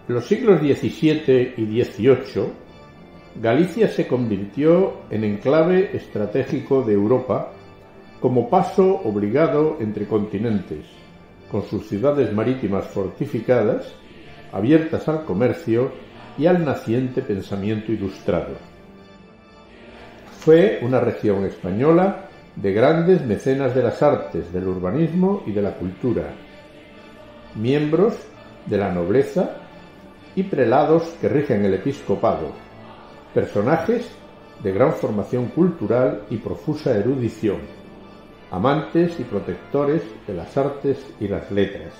En los siglos XVII y XVIII, Galicia se convirtió en enclave estratégico de Europa como paso obligado entre continentes, con sus ciudades marítimas fortificadas, abiertas al comercio y al naciente pensamiento ilustrado. Fue una región española de grandes mecenas de las artes, del urbanismo y de la cultura, miembros de la nobleza y prelados que rigen el episcopado, personajes de gran formación cultural y profusa erudición, amantes y protectores de las artes y las letras.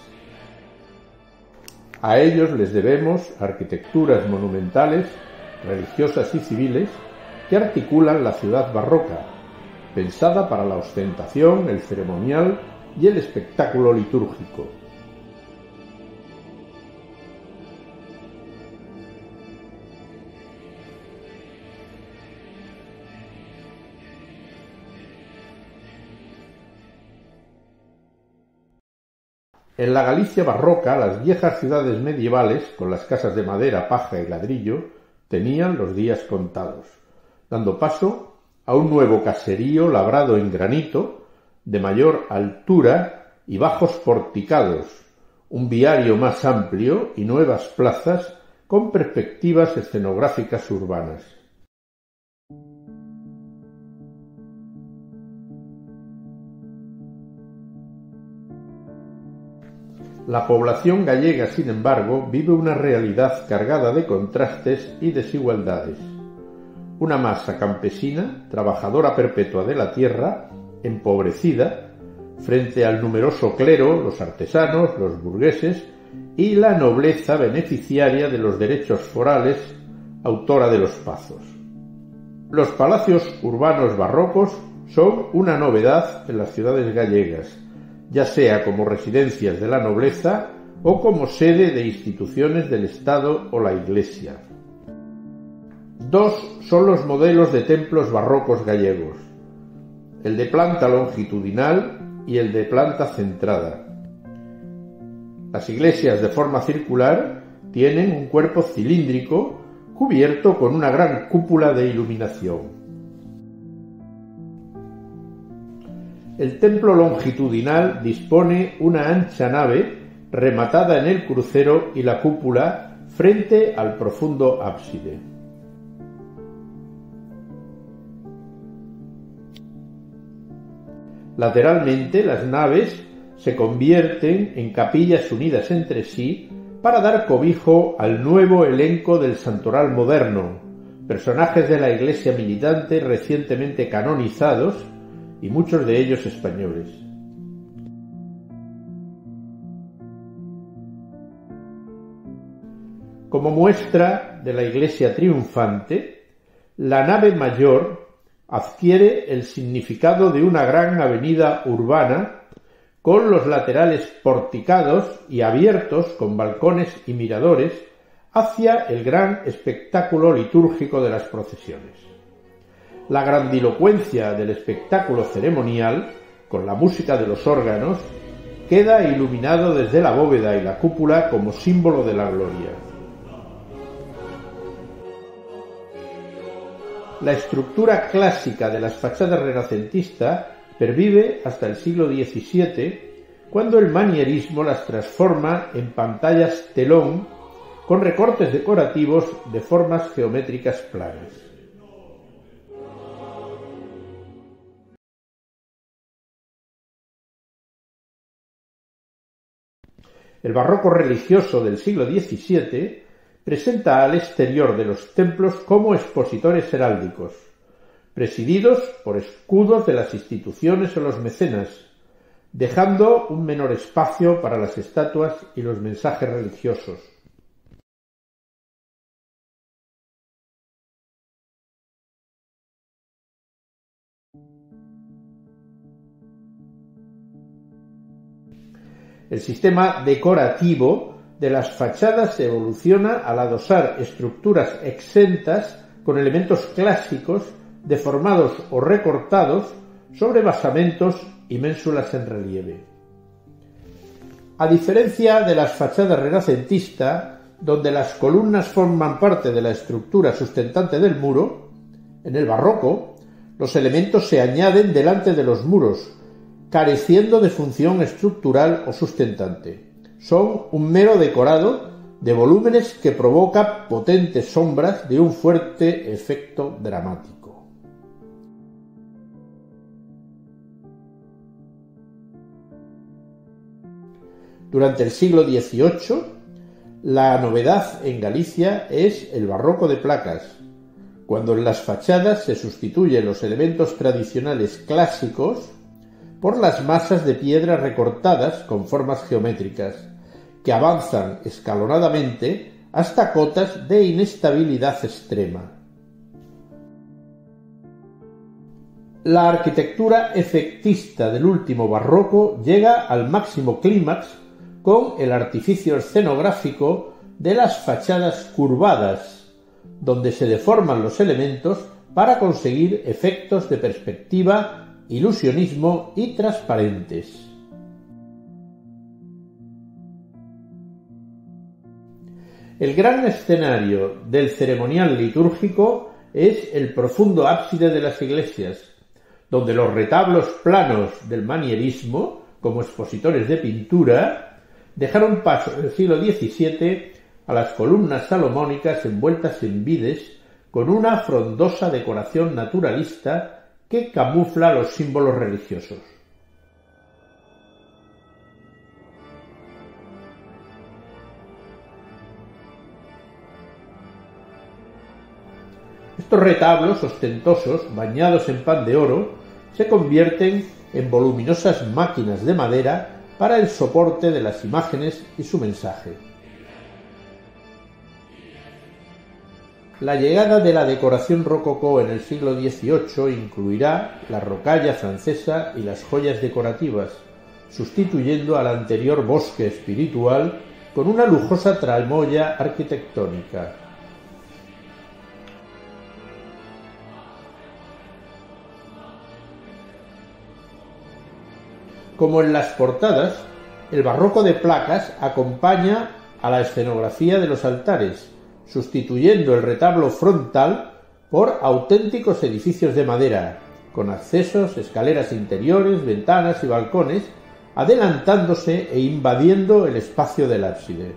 A ellos les debemos arquitecturas monumentales, religiosas y civiles que articulan la ciudad barroca, pensada para la ostentación, el ceremonial y el espectáculo litúrgico. En la Galicia barroca, las viejas ciudades medievales, con las casas de madera, paja y ladrillo, tenían los días contados, dando paso a un nuevo caserío labrado en granito, de mayor altura y bajos porticados, un viario más amplio y nuevas plazas con perspectivas escenográficas urbanas. La población gallega, sin embargo, vive una realidad cargada de contrastes y desigualdades. Una masa campesina, trabajadora perpetua de la tierra, empobrecida, frente al numeroso clero, los artesanos, los burgueses y la nobleza beneficiaria de los derechos forales, autora de los pazos. Los palacios urbanos barrocos son una novedad en las ciudades gallegas, ya sea como residencias de la nobleza o como sede de instituciones del Estado o la Iglesia. Dos son los modelos de templos barrocos gallegos, el de planta longitudinal y el de planta centrada. Las iglesias de forma circular tienen un cuerpo cilíndrico cubierto con una gran cúpula de iluminación. El templo longitudinal dispone una ancha nave rematada en el crucero y la cúpula frente al profundo ábside. Lateralmente, las naves se convierten en capillas unidas entre sí para dar cobijo al nuevo elenco del santoral moderno, personajes de la Iglesia militante recientemente canonizados y muchos de ellos españoles. Como muestra de la Iglesia triunfante, la nave mayor adquiere el significado de una gran avenida urbana con los laterales porticados y abiertos con balcones y miradores hacia el gran espectáculo litúrgico de las procesiones. La grandilocuencia del espectáculo ceremonial, con la música de los órganos, queda iluminado desde la bóveda y la cúpula como símbolo de la gloria. La estructura clásica de las fachadas renacentistas pervive hasta el siglo XVII, cuando el manierismo las transforma en pantallas telón con recortes decorativos de formas geométricas planas. El barroco religioso del siglo XVII presenta al exterior de los templos como expositores heráldicos, presididos por escudos de las instituciones o los mecenas, dejando un menor espacio para las estatuas y los mensajes religiosos. El sistema decorativo de las fachadas evoluciona al adosar estructuras exentas con elementos clásicos deformados o recortados sobre basamentos y ménsulas en relieve. A diferencia de las fachadas renacentistas, donde las columnas forman parte de la estructura sustentante del muro, en el barroco, los elementos se añaden delante de los muros, careciendo de función estructural o sustentante. Son un mero decorado de volúmenes que provoca potentes sombras de un fuerte efecto dramático. Durante el siglo XVIII, la novedad en Galicia es el barroco de placas, cuando en las fachadas se sustituyen los elementos tradicionales clásicos por las masas de piedra recortadas con formas geométricas, que avanzan escalonadamente hasta cotas de inestabilidad extrema. La arquitectura efectista del último barroco llega al máximo clímax con el artificio escenográfico de las fachadas curvadas, donde se deforman los elementos para conseguir efectos de perspectiva, ilusionismo y transparentes. El gran escenario del ceremonial litúrgico es el profundo ábside de las iglesias, donde los retablos planos del manierismo, como expositores de pintura, dejaron paso en el siglo XVII a las columnas salomónicas envueltas en vides con una frondosa decoración naturalista que camufla los símbolos religiosos. Estos retablos ostentosos, bañados en pan de oro, se convierten en voluminosas máquinas de madera para el soporte de las imágenes y su mensaje. La llegada de la decoración rococó en el siglo XVIII incluirá la rocalla francesa y las joyas decorativas, sustituyendo al anterior bosque espiritual con una lujosa tramoya arquitectónica. Como en las portadas, el barroco de placas acompaña a la escenografía de los altares, sustituyendo el retablo frontal por auténticos edificios de madera, con accesos, escaleras interiores, ventanas y balcones, adelantándose e invadiendo el espacio del ábside.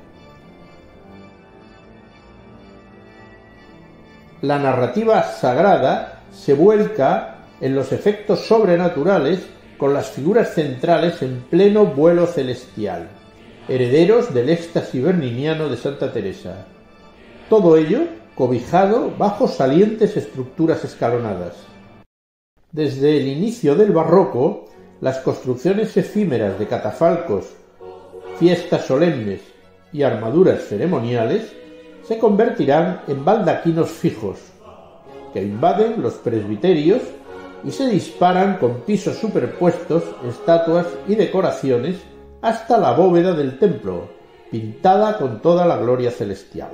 La narrativa sagrada se vuelca en los efectos sobrenaturales con las figuras centrales en pleno vuelo celestial, herederos del éxtasis berniniano de Santa Teresa. Todo ello cobijado bajo salientes estructuras escalonadas. Desde el inicio del barroco, las construcciones efímeras de catafalcos, fiestas solemnes y armaduras ceremoniales se convertirán en baldaquinos fijos, que invaden los presbiterios y se disparan con pisos superpuestos, estatuas y decoraciones hasta la bóveda del templo, pintada con toda la gloria celestial.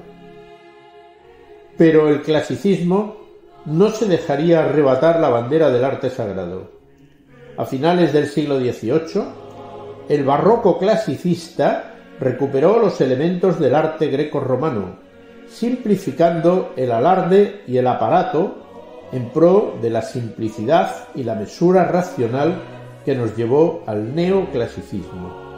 Pero el clasicismo no se dejaría arrebatar la bandera del arte sagrado. A finales del siglo XVIII, el barroco clasicista recuperó los elementos del arte greco-romano, simplificando el alarde y el aparato en pro de la simplicidad y la mesura racional que nos llevó al neoclasicismo.